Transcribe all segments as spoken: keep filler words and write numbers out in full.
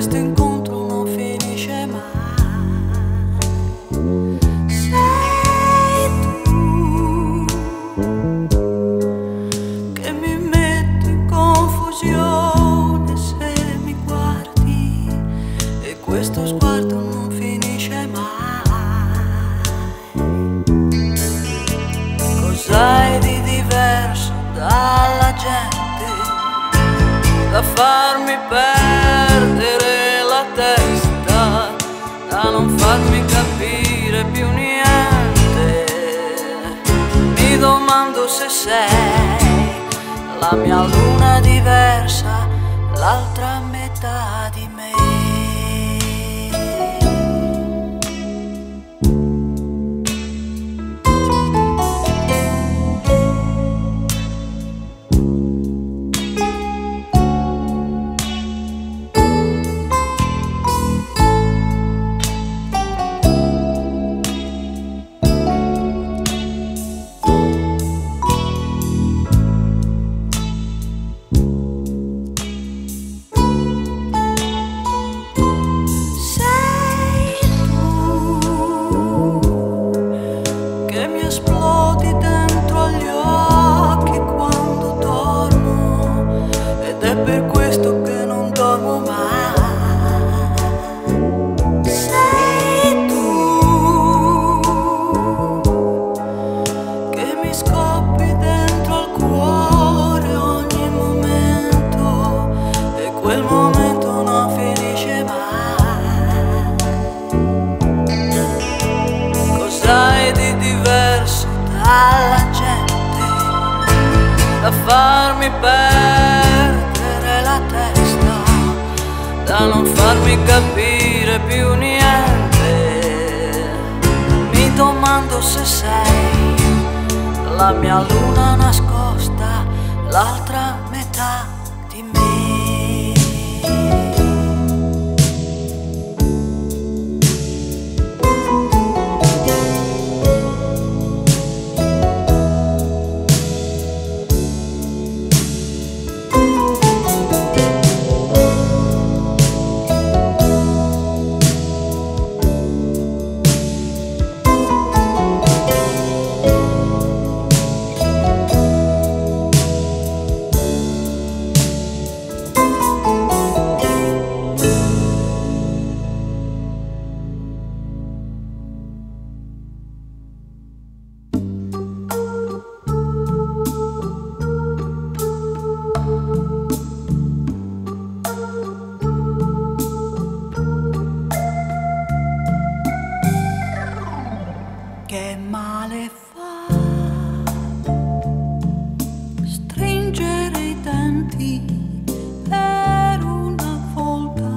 questo incontro non finisce mai. Sei tu che mi metti in confusione se mi guardi, e questo sguardo non finisce mai. Cos'hai di diverso dalla gente da farmi perdere la testa, da non farmi capire più niente? Mi domando se sei la mia luna diversa, l'altra metà di me. Esplodi dentro agli occhi quando dormo, ed è per questo che non dormo mai. Sei tu che mi scoppi dentro al cuore ogni momento, e quel momento non finisce mai. Cos'hai di diverso dalla gente da farmi perdere la testa, da non farmi capire più niente? Mi domando se sei la mia luna nascosta, l'altra metà di me. Che male fa stringere i denti per una volta,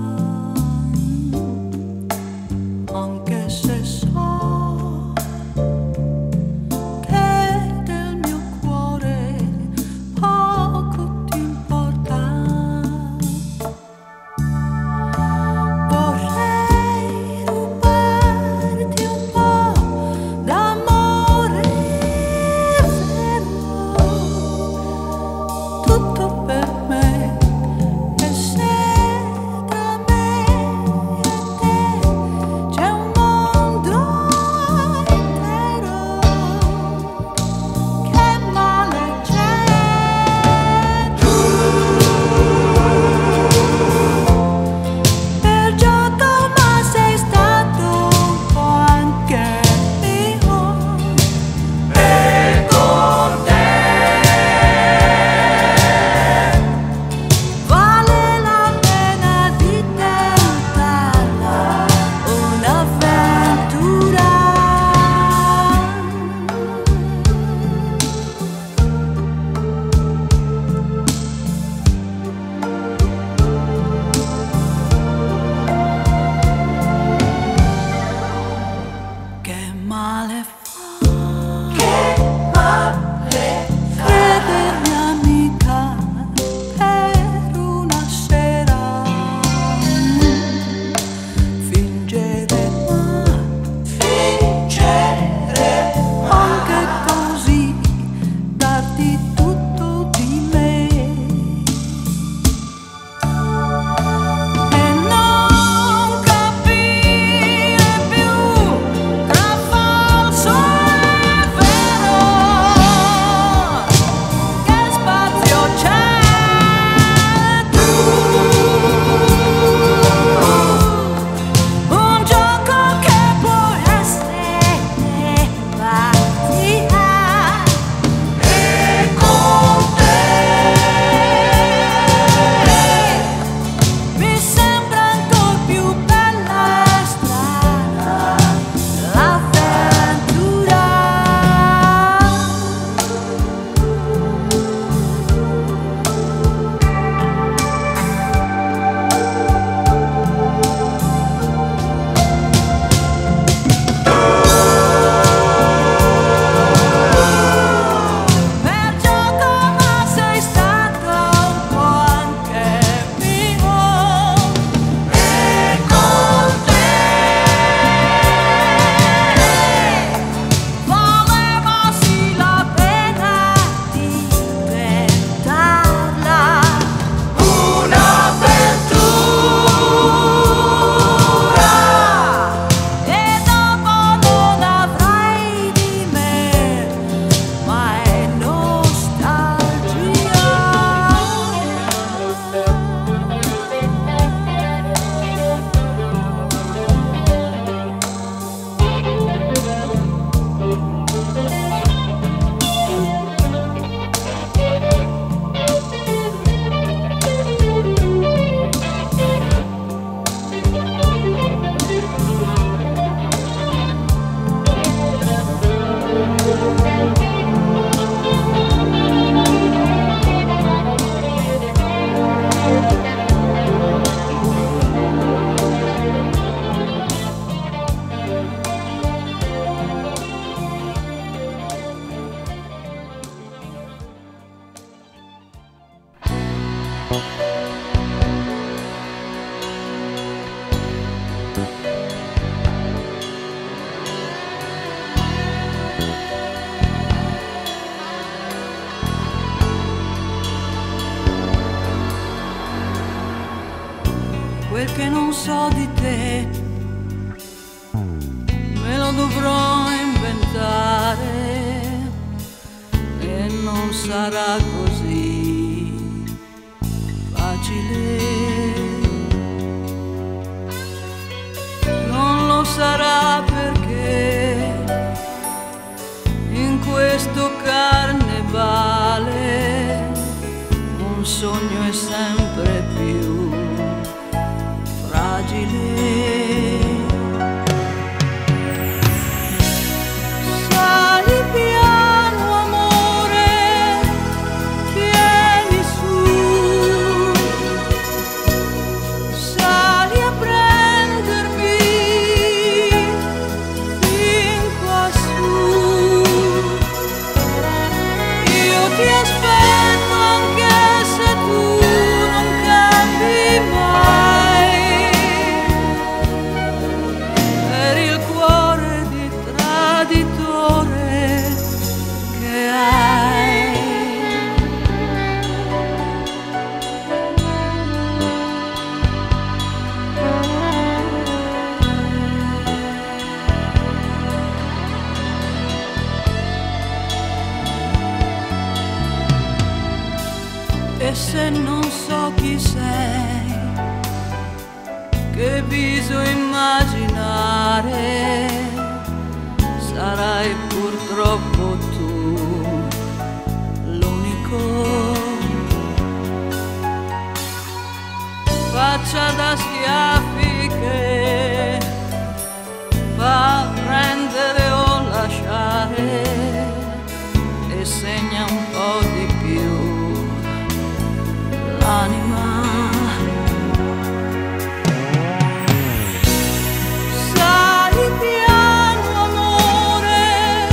anche se so che del mio cuore poco ti importa. Vorrei rubarti un po' d'amore vero, tutto per me, e se tra me e te c'è un mondo intero, che male c'è? Tu per gioco, ma sei stato un po' anche mio, e con te vale la pena di tentarla un'avventura. Che male fa, che male fa credermi amica per una sera, fingere, ma fingere anche così, darti tutto di me, e non che non so di te, me lo dovrò inventare e non sarà così facile. Non lo sarà perché in questo carnevale un sogno è sempre più fragile. Sali piano amore, tieni su, sali a prendermi fin quassù. Io ti aspetto anche se tu non cambi mai, per il cuore di traditore che hai. E se non so chi sei, che viso immaginare, sarai purtroppo tu l'unico. Faccia da schiaffi che fa prendere o lasciare e segna un po' di più l'anima. Sali piano amore,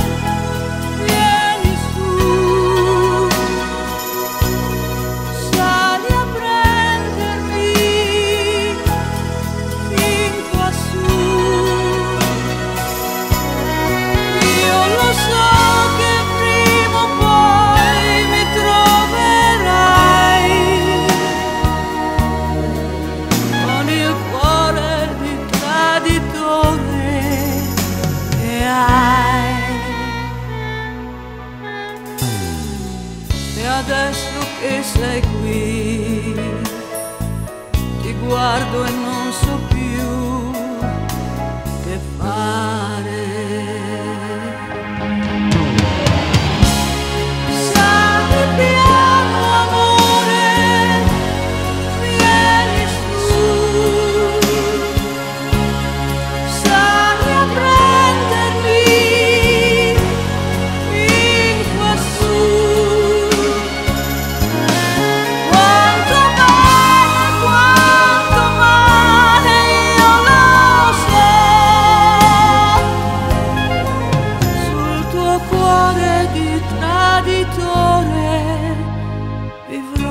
vieni su, sali a prendermi fin quassù. Io lo so che prima o poi mi troverai con il cuore di traditore che hai. E adesso che sei qui, ti guardo e non so più che fare. Sali piano amore, vieni su, sali a prendermi fin quassù. Quanto male, quanto male io lo so, sul tuo cuore di traditore vivrò.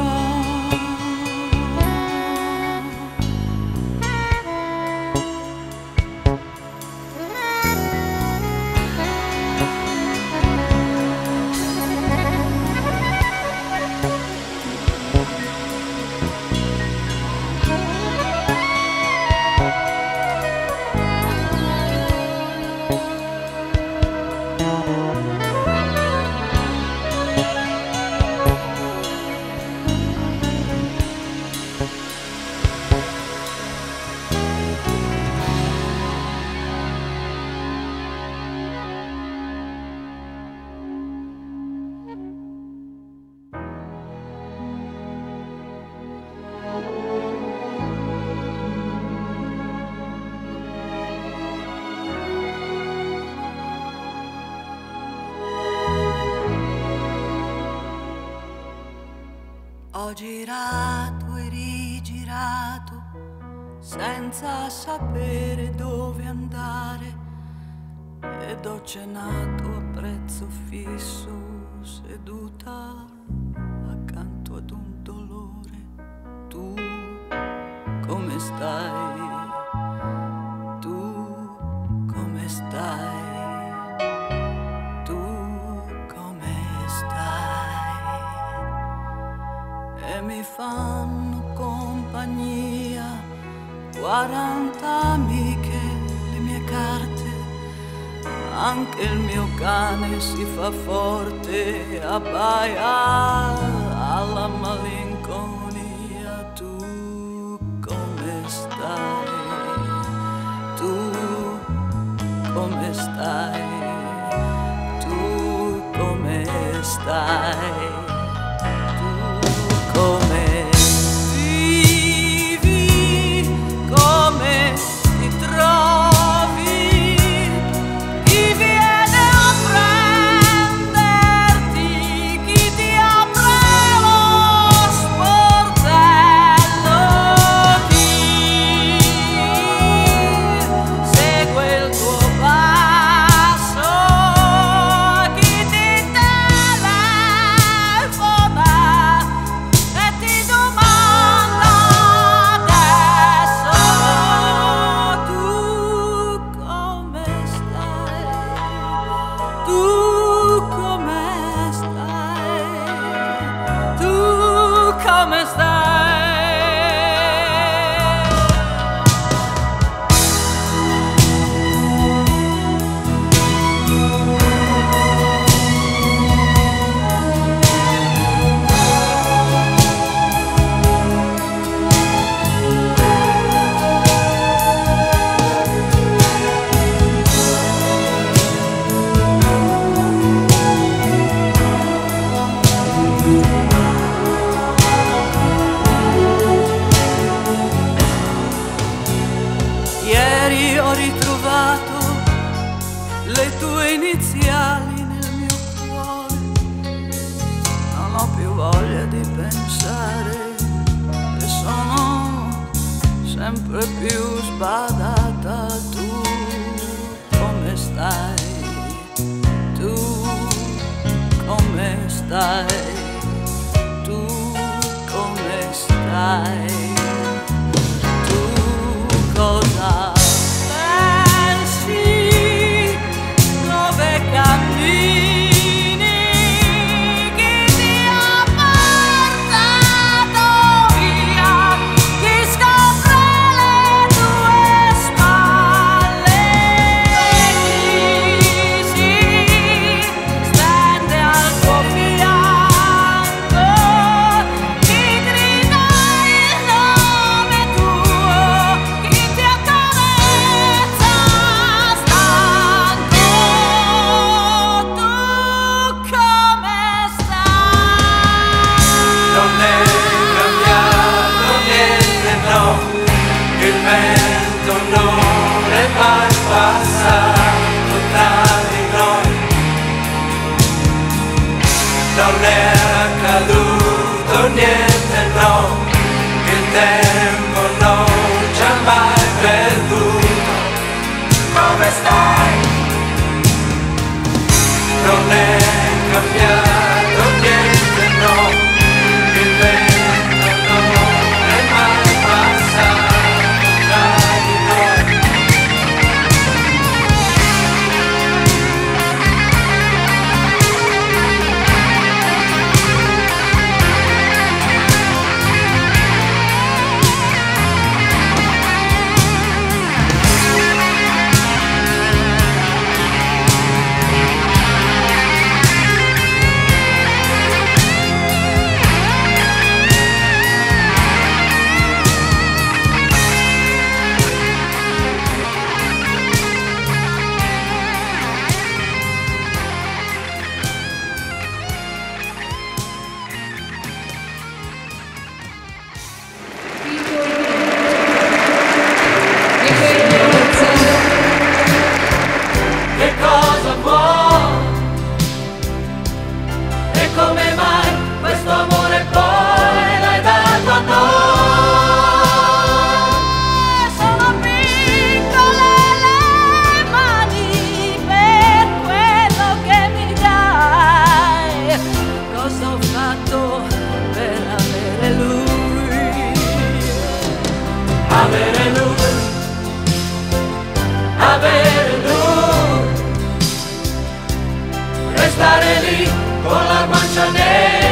Ho girato e rigirato senza sapere dove andare ed ho cenato a prezzo fisso seduta accanto ad un dolore. Tu come stai? Tu come stai? Tu come stai? E mi fanno compagnia quaranta amiche, le mie carte, anche il mio cane si fa forte, abbaia alla malinconia. Tu come stai? Tu come stai? Tu come stai? Tu come come stai? Ieri ho ritrovato le tue iniziali nel mio cuore, non ho più voglia di pensare e sono sempre più sbadata. Tu come stai? Tu come stai? Tu come stai? Cosa pensi? Dove cammini? Chi ti ha portato via? Chi scopre le tue spalle? Chi si stende al tuo fianco? Chi grida il nome tuo? Il vento non è mai passato tra di noi, non è accaduto niente, no, il tempo non ci ha mai perduto. Come stai? Non è cambiato niente, no, il vento non è mai passato. Che cosa vuoi? E come mai questo amore poi l'hai dato a noi? Sono piccole le mani per quello che mi dai. Cosa ho fatto per avere lui? Avere lui, avere lui, restare lì con la guancia nera.